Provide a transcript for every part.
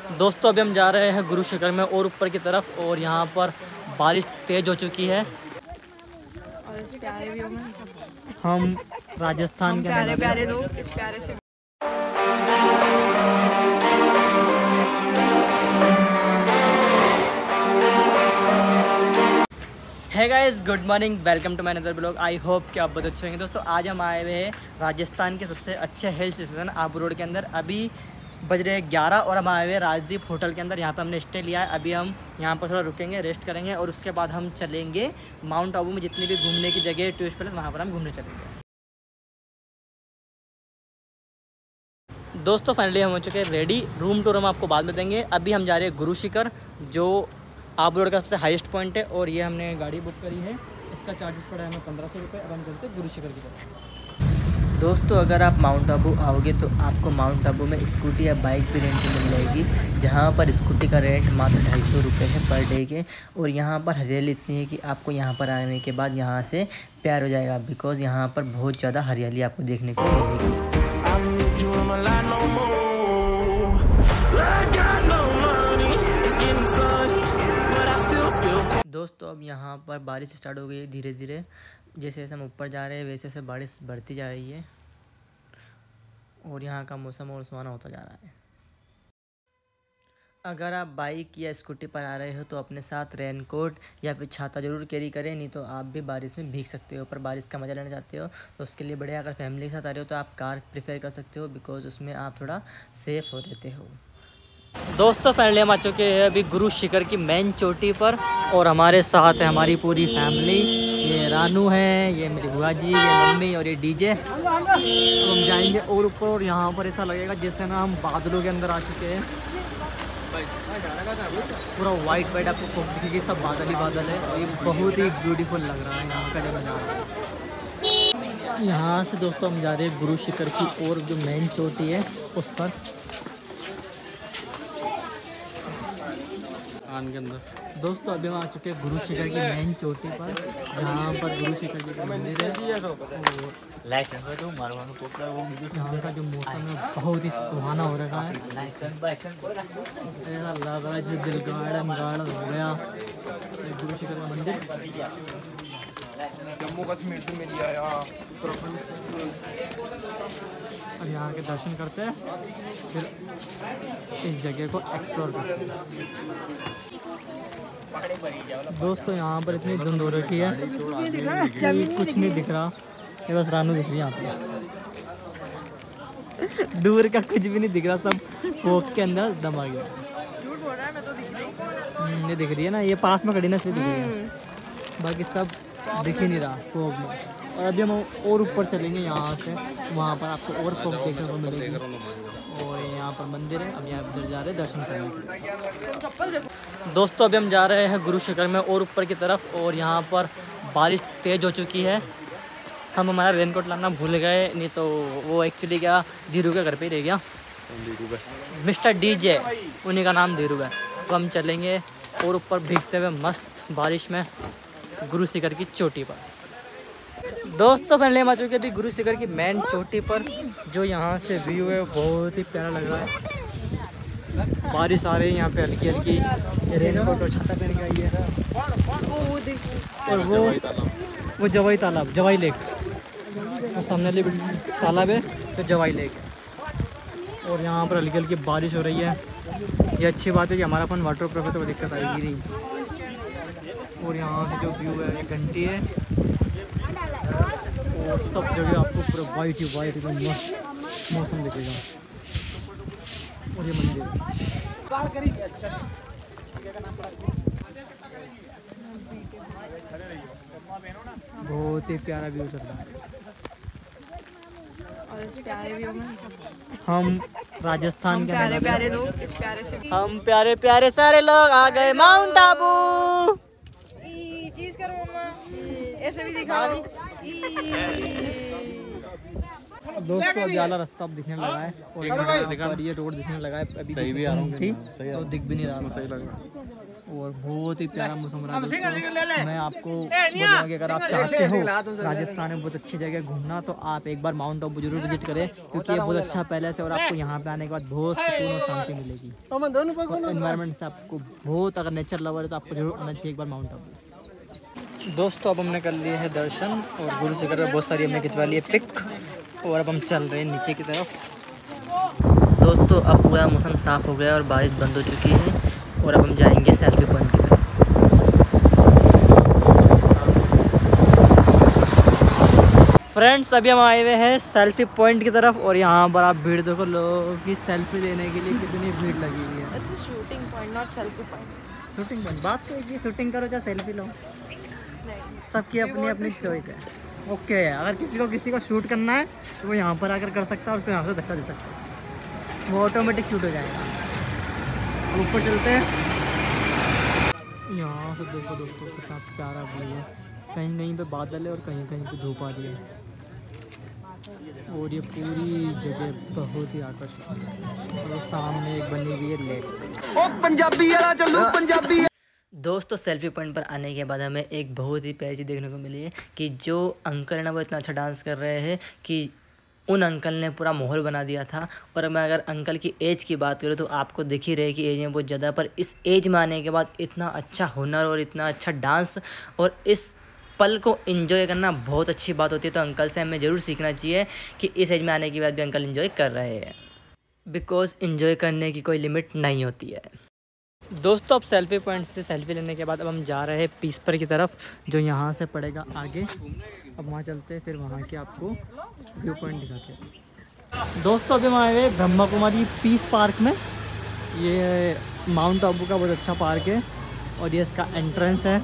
दोस्तों अभी हम जा रहे हैं गुरु शिखर में और ऊपर की तरफ, और यहाँ पर बारिश तेज हो चुकी है। और इस प्यारे व्यू में हम राजस्थान के प्यारे प्यारे लोग इस प्यारे से है guys, good morning, welcome to my another blog. I hope कि आप बहुत अच्छे होंगे। दोस्तों आज हम आए हुए हैं राजस्थान के सबसे अच्छे हिल स्टेशन आबू रोड के अंदर। अभी बज रहे 11 और हम आए हुए राजदीप होटल के अंदर। यहाँ पे हमने स्टे लिया है। अभी हम यहाँ पर थोड़ा रुकेंगे, रेस्ट करेंगे और उसके बाद हम चलेंगे माउंट आबू में जितनी भी घूमने की जगह टूरिस्ट प्लेस, वहाँ पर हम घूमने चलेंगे। दोस्तों फाइनली हम हो चुके हैं रेडी। रूम टूर हम आपको बाद में देंगे। अभी हम जा रहे हैं गुरु शिखर, जो आबू रोड का सबसे हाईएस्ट पॉइंट है, और ये हमने गाड़ी बुक करी है। इसका चार्जेस पड़ा है हमें 1500 रुपये। अब हम चलते हैं गुरु शिखर की तरफ। दोस्तों अगर आप माउंट आबू आओगे तो आपको माउंट आबू में स्कूटी या बाइक भी रेंट पे मिल जाएगी, जहाँ पर स्कूटी का रेंट मात्र 250 रुपये है पर डे के। और यहाँ पर हरियाली इतनी है कि आपको यहाँ पर आने के बाद यहाँ से प्यार हो जाएगा, बिकॉज़ यहाँ पर बहुत ज़्यादा हरियाली आपको देखने को मिलेगी। दोस्तों अब यहाँ पर बारिश स्टार्ट हो गई है धीरे धीरे। जैसे जैसे हम ऊपर जा रहे हैं वैसे वैसे बारिश बढ़ती जा रही है और यहाँ का मौसम और सुहाना होता जा रहा है। अगर आप बाइक या स्कूटी पर आ रहे हो तो अपने साथ रेनकोट या फिर छाता ज़रूर कैरी करें, नहीं तो आप भी बारिश में भीग सकते हो। पर बारिश का मज़ा लेना चाहते हो तो उसके लिए बढ़िया, अगर फैमिली के साथ आ रहे हो तो आप कार प्रेफर कर सकते हो, बिकॉज़ उसमें आप थोड़ा सेफ़ हो रहते हो। दोस्तों फाइनली हम आ चुके हैं अभी गुरु शिखर की मेन चोटी पर, और हमारे साथ है हमारी पूरी फैमिली। ये रानू है, ये मेरी बुआ जी, ये मम्मी और ये डीजे। तो हम जाएंगे और ऊपर, और यहाँ पर ऐसा लगेगा जैसे ना हम बादलों के अंदर आ चुके हैं। पूरा वाइट वाइट आपको फोक दिखेगी, सब बादल ही बादल है। ये बहुत ही ब्यूटीफुल लग रहा है यहाँ का जो नज़ारा। यहाँ से दोस्तों हम जा रहे हैं गुरु शिखर की, और जो मेन चोटी है उस पर के अंदर। दोस्तों अभी हम आ चुके हैं गुरु शिखर की मेन चोटी पर, जहाँ पर गुरु शिखर जी का मंदिर है। यहाँ का जो मौसम है बहुत ही सुहाना हो रखा है। ऐसा लग रहा है जो दिल गार्डन गार्डन हो गया गुरु शिखर का मंदिर। जम्मू कश्मीर से मिल गया यहाँ। और यहाँ के दर्शन करते हैं, फिर इस जगह को एक्सप्लोर करते हैं। दोस्तों यहाँ पर इतनी धुंध हो रखी है कि कुछ नहीं दिख रहा। ये बस रानू दिख रही है यहाँ पे। दूर का कुछ भी नहीं दिख रहा, सब फोक के अंदर दम आ गया। झूठ बोल रहा है, मैं तो दिख रही हूँ। ये दिख रही है ना, ये पास में खड़ी ना इसलिए दिख रही है, बाकी सब दिख ही नहीं रहा फोक में। और अभी हम और ऊपर चलेंगे यहाँ से, वहाँ पर आपको और फोक देखने को मिलेगी। और यहाँ पर मंदिर है। अब यहाँ पर जा रहे हैं दर्शन करने। दोस्तों अभी हम जा रहे हैं गुरु शिखर में और ऊपर की तरफ, और यहाँ पर बारिश तेज़ हो चुकी है। हम हमारा रेनकोट लाना भूल गए, नहीं तो वो एक्चुअली क्या धीरू के घर पे ही रह गया। मिस्टर डीजे, उन्हीं का नाम धीरू है। तो हम चलेंगे और ऊपर भीगते हुए मस्त बारिश में गुरु शिखर की चोटी पर। दोस्तों पहले हम आ चुके अभी गुरु शिखर की मेन चोटी पर। जो यहाँ से व्यू है बहुत ही प्यारा लग रहा है। बारिश आ रही है यहाँ पे हल्की हल्की, रेनकोट और छाता पहन के आई है। और वो जवाई तालाब, जवाई लेक, तो सामने वाली तालाब है तो जवाई लेक है। और यहाँ पर हल्की हल्की बारिश हो रही है। ये अच्छी बात है कि हमारा फोन वाटर प्रूफ है तो दिक्कत आएगी नहीं। और यहाँ से जो व्यू है घंटी है, और सब जगह आपको पूरा वाइट ही वाइट एकदम मस्त मौसम दिखेगा। और ये मंदिर बहुत ही प्यारा व्यू चल रहा है। और इस प्यारे व्यू में हम राजस्थान के प्यारे प्यारे लोग इस प्यारे से हम प्यारे प्यारे सारे लोग आ गए माउंट आबू। चीज करो मम्मा, ऐसे भी दिखाओ। दोस्तों अभी आला रास्ता अब दिखने लगा है और यहाँ पर ये रोड दिखने लगा है। अभी सही भी आ रहा थी तो दिख भी नहीं रहा, सही लगा। और बहुत ही प्यारा मौसम रहा दोस्तों। मैं आपको बोलूँगा कि अगर आप चाहते हो राजस्थान में बहुत अच्छी जगह घूमना तो आप एक बार माउंट आबू जरूर विजिट करें, क्योंकि ये बहुत अच्छा पैलेस है और आपको यहाँ पे आने के बाद बहुत सुकून और शांति मिलेगी। एनवायरनमेंट से आपको बहुत, अगर नेचर लवर है तो आपको जरूर आना चाहिए एक बार माउंट आबू। दोस्तों अब हमने कर लिए है दर्शन और गुरु शिखर पर बहुत सारी हमने खिंचवा ली है पिक और अब हम चल रहे हैं नीचे की तरफ। दोस्तों अब पूरा मौसम साफ़ हो गया और बारिश बंद हो चुकी है और अब हम जाएंगे सेल्फी पॉइंट की तरफ। फ्रेंड्स अभी हम आए हुए हैं सेल्फी पॉइंट की तरफ और यहाँ पर आप भीड़ देखो, लोगों की सेल्फी लेने के लिए कितनी भीड़ लगी हुई है। It's a shooting point, not selfie point. Shooting point, बात तो एक ही, शूटिंग करो चाहे सेल्फी लो, सबकी अपनी अपनी चॉइस है। ओके अगर किसी को शूट करना है तो वो यहाँ पर आकर कर सकता है, उसको यहाँ से धक्का दे सकता है, वो ऑटोमेटिक शूट हो जाएगा। ऊपर चलते हैं, यहाँ से देखो दोस्तों कितना प्यारा व्यू है। कहीं कहीं पे बादल है और कहीं कहीं पे धूप आ रही है और ये पूरी जगह बहुत ही आकर्षक है। और सामने एक बनी हुई है लेक। ओ पंजाबी वाला चलो पंजाबी। दोस्तों सेल्फी पॉइंट पर आने के बाद हमें एक बहुत ही प्यारी चीज़ देखने को मिली है कि जो अंकल है ना वो इतना अच्छा डांस कर रहे हैं कि उन अंकल ने पूरा माहौल बना दिया था। और मैं अगर अंकल की एज की बात करूँ तो आपको दिख ही रहे कि एज में बहुत ज़्यादा, पर इस एज में आने के बाद इतना अच्छा हुनर और इतना अच्छा डांस और इस पल को एंजॉय करना बहुत अच्छी बात होती है। तो अंकल से हमें ज़रूर सीखना चाहिए कि इस एज में आने के बाद भी अंकल एंजॉय कर रहे हैं, बिकॉज़ एंजॉय करने की कोई लिमिट नहीं होती है। दोस्तों अब सेल्फी पॉइंट से सेल्फी लेने के बाद अब हम जा रहे हैं पीसपर की तरफ, जो यहाँ से पड़ेगा आगे। अब वहाँ चलते हैं, फिर वहाँ के आपको व्यू पॉइंट दिखाते हैं। दोस्तों अभी हम आए हुए ब्रह्मा कुमारी पीस पार्क में। ये माउंट आबू का बहुत अच्छा पार्क है और ये इसका एंट्रेंस है।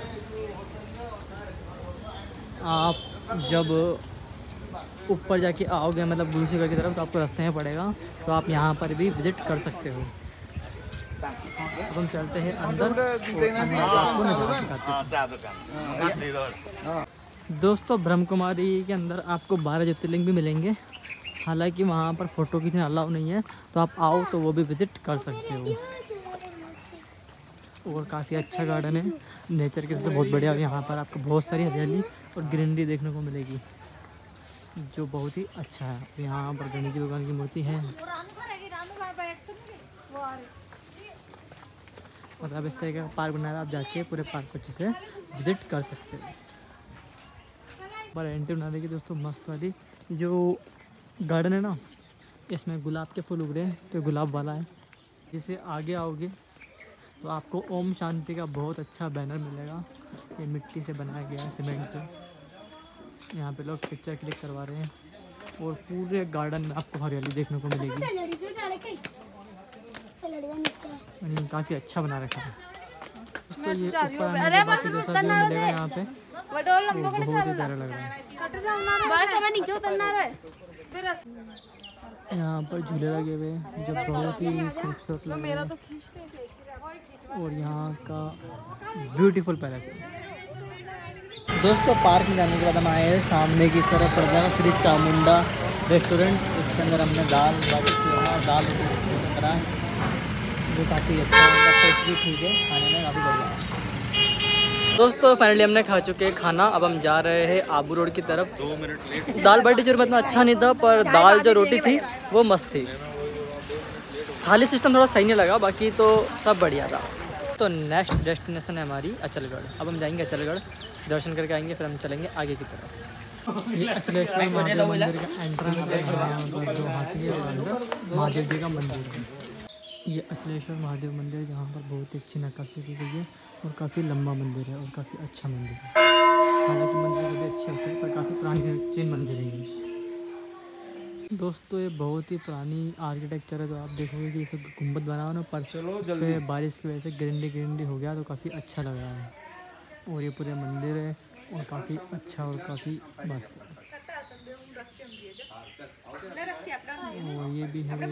आप जब ऊपर जाके आओगे मतलब गुरु शिखर की तरफ तो आपको रास्ते में पड़ेगा, तो आप यहाँ पर भी विज़िट कर सकते हो। अब हम चलते हैं अंदर और आपको नज़ारा दिखाते हैं। दोस्तों ब्रह्म कुमारी के अंदर आपको 12 ज्योतिर्लिंग भी मिलेंगे, हालांकि वहाँ पर फ़ोटो खींचना अलाउ नहीं है, तो आप आओ तो वो भी विज़िट कर सकते हो। और काफ़ी अच्छा गार्डन है, नेचर के साथ बहुत बढ़िया। यहाँ पर आपको बहुत सारी हरियाली और ग्रीनरी देखने को मिलेगी, जो बहुत ही अच्छा है। यहाँ पर गणेश जी भगवान की मूर्ति है, मतलब इस तरह का पार्क बनाया है। आप जाके पूरे पार्क को अच्छे से विजिट कर सकते हो। पर एंट्री बना देगी दोस्तों मस्त वाली। जो गार्डन है ना, इसमें गुलाब के फूल उग रहे हैं, तो गुलाब वाला है। इसे आगे आओगे तो आपको ओम शांति का बहुत अच्छा बैनर मिलेगा। ये मिट्टी से बनाया गया है, सीमेंट से। यहाँ पे लोग पिक्चर क्लिक करवा रहे हैं और पूरे गार्डन में आपको हरियाली देखने को मिलेगी। काफ़ी अच्छा बना रखा है। तो ये ऊपर आने के बाद जैसा व्यू मिलेगा यहाँ पे, बहुत ही प्यारा लग रहा है। यहाँ पर झूले लगे हुए हैं जो बहुत ही खूबसूरत लग रहे हैं और यहाँ का ब्यूटीफुल पैलेस है। दोस्तों पार्क में जाने के बाद हम आए हैं सामने की तरफ पड़ जाएगा श्री चामुंडा रेस्टोरेंट। इसके अंदर हमने दाल रोटी करा है, जो काफ़ी अच्छा है, टेस्ट भी ठीक है, खाने में काफ़ी बढ़िया है। दोस्तों फाइनली हमने खा चुके हैं खाना। अब हम जा रहे हैं आबू रोड की तरफ। 2 मिनट लेट। दाल बाटी चूरमा इतना अच्छा नहीं था, पर दाल जो रोटी थी वो मस्त थी। थाली सिस्टम थोड़ा सही नहीं लगा, बाकी तो सब बढ़िया था। तो नेक्स्ट डेस्टिनेशन है हमारी अचलगढ़। अब हम जाएंगे अचलगढ़, दर्शन करके आएंगे, फिर हम चलेंगे आगे की तरफ। ये अचलेश्वर महादेव मंदिर का एंट्रेंस है, जो हाथी है अंदर महादेव जी का मंदिर है। ये अचलेश्वर महादेव मंदिर, जहाँ पर बहुत ही अच्छी नक्काशी की गई है और काफ़ी लंबा मंदिर है और काफ़ी अच्छा मंदिर है। हालांकि मंदिर भी अच्छे होते हैं, पर काफ़ी पुरानी प्राचीन मंदिर है ये। दोस्तों ये बहुत ही पुरानी आर्किटेक्चर है, तो आप देखोगे कि इसे गुम्बद बना हुआ ना, पर बारिश की वजह से ग्रिंडी हो गया, तो काफ़ी अच्छा लग रहा है। और ये पूरे मंदिर है और काफ़ी अच्छा और काफ़ी मस्त है। और ये भी है।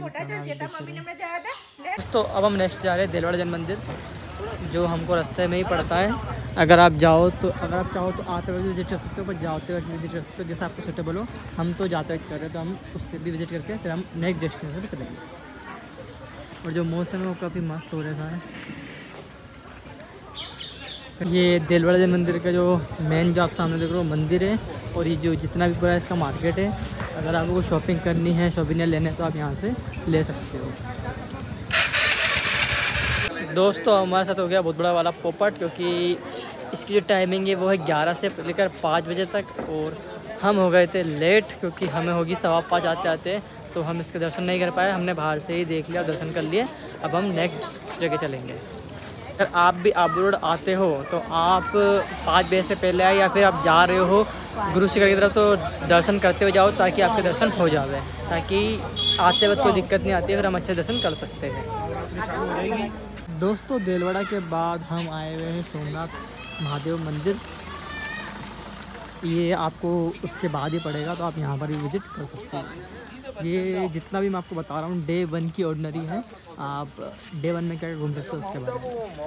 दोस्तों अब हम नेक्स्ट जा रहे हैं देलवाड़ा जैन मंदिर, जो हमको रास्ते में ही पड़ता है। अगर आप चाहो तो आते वक्त विजिट कर सकते हो, पर जाते वक्त विजिट कर सकते हो, जैसा आपको सूटेबल हो। हम तो जाते वक्त कर रहे हैं, तो हम उससे भी विजिट करके फिर हम नेक्स्ट डेस्टिनेशन पर चलेंगे। और जो मौसम है वो काफ़ी मस्त हो रहा है। ये देलवाड़ा देवी मंदिर का जो मेन जो आप सामने देख रहे हो मंदिर है, और ये जो जितना भी पूरा इसका मार्केट है, अगर आपको शॉपिंग करनी है, शॉपिंग लेने है, तो आप यहाँ से ले सकते हो। दोस्तों हमारे साथ हो गया बहुत बड़ा वाला पोपट, क्योंकि इसकी जो टाइमिंग है वो है 11 से लेकर 5 बजे तक, और हम हो गए थे लेट, क्योंकि हमें होगी 5:15 आते आते, तो हम इसके दर्शन नहीं कर पाए। हमने बाहर से ही देख लिया, दर्शन कर लिए। अब हम नेक्स्ट जगह चलेंगे। अगर आप भी आबू रोड आते हो तो आप 5 बजे से पहले आए, या फिर आप जा रहे हो गुरु शिखर की तरफ, तो दर्शन करते हुए जाओ, ताकि आपके दर्शन हो जाए, ताकि आते वक्त कोई दिक्कत नहीं आती है, फिर हम अच्छे दर्शन कर सकते हैं। दोस्तों देलवाड़ा के बाद हम आए हुए हैं सोमनाथ महादेव मंदिर। ये आपको उसके बाद ही पड़ेगा, तो आप यहाँ पर भी विज़िट कर सकते हैं। ये जितना भी मैं आपको बता रहा हूँ डे 1 की ऑर्डिनरी है, आप डे 1 में क्या घूम सकते हो उसके बाद।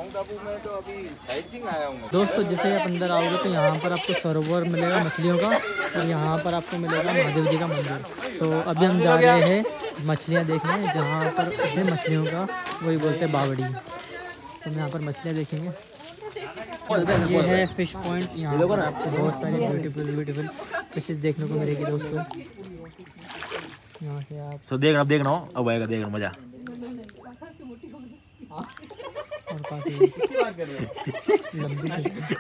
दोस्तों जैसे आप अंदर आओगे तो यहाँ पर आपको सरोवर मिलेगा मछलियों का, और यहाँ पर आपको मिलेगा महादेव जी का मंदिर। तो अभी हम जा रहे हैं मछलियाँ देखने, जहाँ पर है मछलियों का वही बोलते हैं बावड़ी। तो यहाँ पर मछलियाँ देखेंगे। ये है फिश पॉइंट, यहाँ पर आपको बहुत सारी ब्यूटीफुल फिशेस देखने को मिलेगी दोस्तों। यहाँ से आप देखना अब आएगा देखना मजा। और काफी लंबी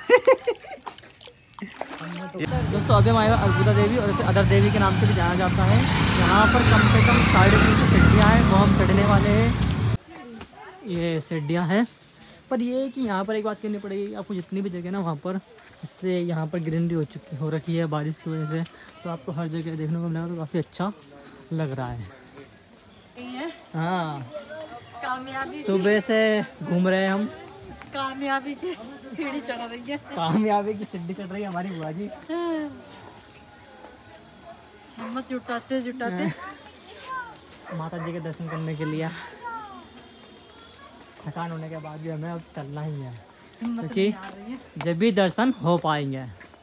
दोस्तों अभी हम आए अर्बुदा देवी, और इसे अदर देवी के नाम से भी जाना जाता है। यहाँ पर कम से कम 350 सीढ़ियाँ हैं, वो हम चढ़ने वाले हैं। ये सीढ़ियाँ हैं, पर ये है कि यहाँ पर एक बात करनी पड़ेगी आपको, जितनी भी जगह ना वहाँ पर, इससे यहाँ पर ग्रीनरी हो रखी है बारिश की वजह से, तो आपको हर जगह देखने को मिलेगा, तो काफ़ी अच्छा लग रहा है। हाँ कामयाबी सुबह से घूम रहे हैं हम, कामयाबी की सीढ़ी चढ़ रही है। कामयाबी की सीढ़ी चढ़ रही है हमारी बुआ जी। हिम्मत जुटाते माता जी के दर्शन करने के लिए थकान होने के बाद भी हमें अब चलना ही है, क्योंकि जब भी दर्शन हो पाएंगे।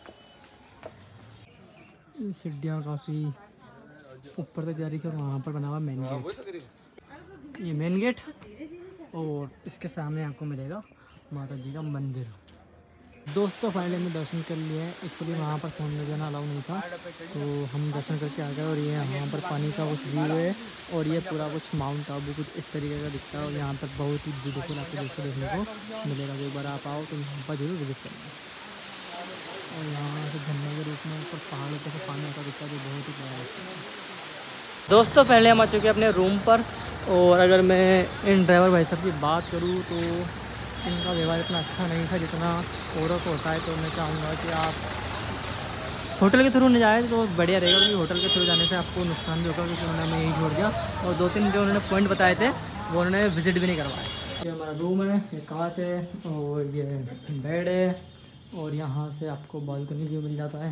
सीढ़ियाँ काफ़ी ऊपर तक जा रही है, और वहाँ पर बना हुआ मेन गेट। ये मेन गेट, और इसके सामने आपको मिलेगा माता जी का मंदिर। दोस्तों फाइनली हमने दर्शन कर लिए हैं। एक्चुअली वहाँ पर फ़ोन में जाना अलाउ नहीं था, तो हम दर्शन करके आ गए। और ये यहाँ पर पानी का कुछ व्यू है, और ये पूरा कुछ माउंट आबू कुछ इस तरीके का दिखता है। और यहाँ पर बहुत ही ब्यूटीफुल आपको दोस्तों देखने को मिलेगा। जो एक बार आप आओ तो यहाँ पर जरूर विजिट करना। और यहाँ से झरने के रूप में ऊपर पहाड़ों पर से पानी आता दिखता है, जो बहुत ही प्यारा लगता है। दोस्तों पहले हम आ चुके हैं अपने रूम पर, और अगर मैं इन ड्राइवर भाई साहब की बात करूँ तो इनका व्यवहार इतना अच्छा नहीं था जितना औरों को होता है। तो मैं चाहूँगा कि आप होटल के थ्रू नहीं जाए तो बढ़िया रहेगा, क्योंकि होटल के थ्रू जाने से आपको नुकसान भी होगा, क्योंकि उन्होंने हमें यही छोड़ दिया। और 2-3 जो उन्होंने पॉइंट बताए थे वो उन्होंने विजिट भी नहीं करवाया। ये हमारा रूम है, ये कांच है, और ये बेड है, और यहाँ से आपको बालकनी व्यू मिल जाता है।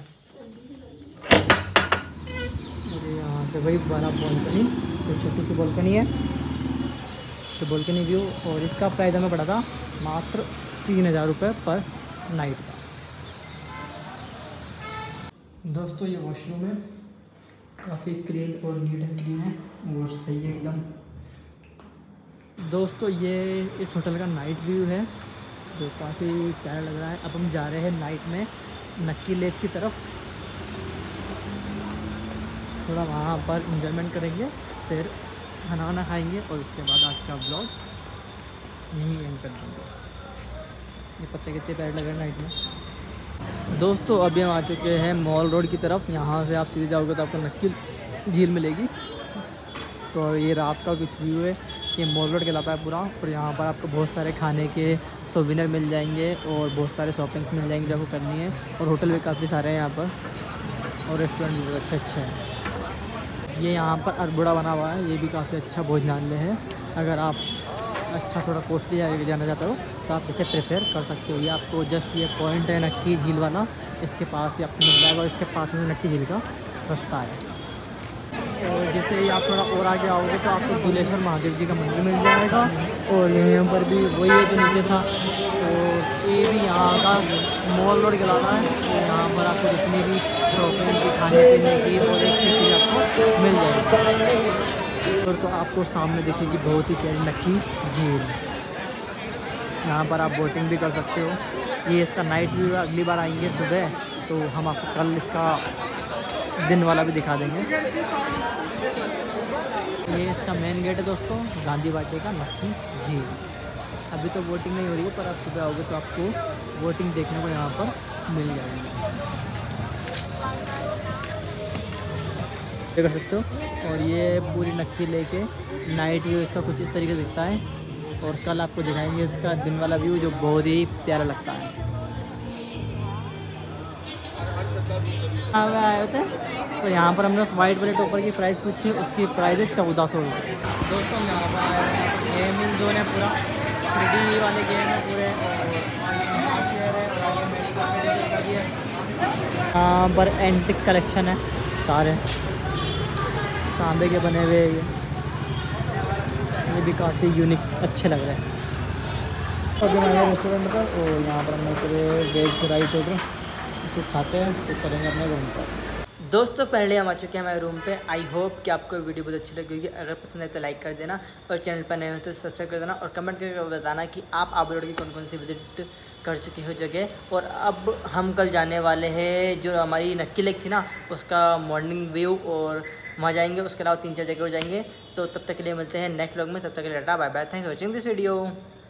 और यहाँ से वही बड़ा बालकनी, तो छोटी सी बालकनी है, तो बालकनी व्यू। और इसका प्राइस हमें पड़ा था मात्र 3000 रुपये पर नाइट का। दोस्तों ये वॉशरूम है, काफ़ी क्लीन और नीट एंड क्लीन है, और सही है एकदम। दोस्तों ये इस होटल का नाइट व्यू है, जो काफ़ी प्यारा लग रहा है। अब हम जा रहे हैं नाइट में नक्की लेक की तरफ, थोड़ा वहाँ पर इंजॉयमेंट करेंगे, फिर खाना वाना खाएंगे, और उसके बाद आज का ब्लॉग यहीं एंड कर देंगे। ये पत्ते कितने प्यारे लग रहे हैं नाइट में। दोस्तों अभी हम आ चुके हैं मॉल रोड की तरफ। यहाँ से आप सीधे जाओगे तो आपको नक्की झील मिलेगी। तो ये रात का कुछ व्यू है, ये मॉल रोड कहलाता है पूरा। और यहाँ पर आपको बहुत सारे खाने के सोविनर मिल जाएंगे, और बहुत सारे शॉपिंग्स मिल जाएंगे जो आपको करनी है। और होटल भी काफ़ी सारे हैं यहाँ पर, और रेस्टोरेंट भी बहुत अच्छे हैं। ये यहाँ पर अरबुड़ा बना हुआ है, ये भी काफ़ी अच्छा भोजनालय है। अगर आप अच्छा थोड़ा कॉस्टली जाना चाहते हो तो आप इसे प्रेफर कर सकते हो। ये आपको जस्ट ये पॉइंट है नक्की झील वाला, इसके पास ही आपको मिल जाएगा, और इसके पास में नक्की झील का रास्ता है। और जैसे ही आप थोड़ा और आगे आओगे तो आपको दुलेश्वर महादेव जी का मंदिर मिल जाएगा। और यहाँ पर भी वही है जो नीचे था, और ये भी यहाँ का मॉल रोड कहलाता है। तो यहाँ पर आपको जितनी भी शॉपिंग की, खाने पीने की और अच्छी चीज़ आपको मिल जाएगी। और तो आपको सामने दिखेगी बहुत ही प्यारी नक्की झील। यहाँ पर आप बोटिंग भी कर सकते हो। ये इसका नाइट व्यू, अगली बार आएंगे सुबह तो हम आपको कल इसका दिन वाला भी दिखा देंगे। ये इसका मेन गेट है दोस्तों, गांधी बाटे का नक्की झील। अभी तो बोटिंग नहीं हो रही है, पर आप सुबह आओगे तो आपको बोटिंग देखने को यहाँ पर मिल जाएगी, कर सकते हो। और ये पूरी नक्की लेके नाइट व्यू इसका कुछ इस तरीके से दिखता है। और कल आपको दिखाएंगे इसका दिन वाला व्यू जो बहुत ही प्यारा लगता है। आए होते तो यहाँ पर हमने उस वाइट वाले टॉपर की प्राइस पूछी, उसकी प्राइस है 1400 रुपये। दोस्तों यहाँ पर गेमिंग जोन है पूरा, 3D वाले गेम है पूरे। यहाँ पर एंटिक कलेक्शन है सारे, तांबे के बने हुए। ये भी काफ़ी यूनिक अच्छे लग रहे हैं। अभी हमारे रेस्टोरेंट पर और यहाँ पर हमने पूरे वेज राइस ऑर्डर इसको खाते हैं तो चलेंगे अपने रूम पर। दोस्तों फाइनली हम आ चुके हैं हमारे रूम पे। आई होप कि आपको वीडियो बहुत अच्छी लगी होगी। अगर पसंद है तो लाइक कर देना और चैनल पर नए हो तो सब्सक्राइब कर देना और कमेंट करके बताना कि आप आबू की कौन कौन सी विजिट कर चुके हो जगह। और अब हम कल जाने वाले हैं जो हमारी नक्की लेक थी ना, उसका मॉर्निंग व्यू और वहाँ जाएंगे। उसके अलावा 3-4 जगह और जाएंगे। तो तब तक के लिए मिलते हैं नेक्स्ट व्लॉग में। तब तक के लिए tata bye bye, thanks for watching this video.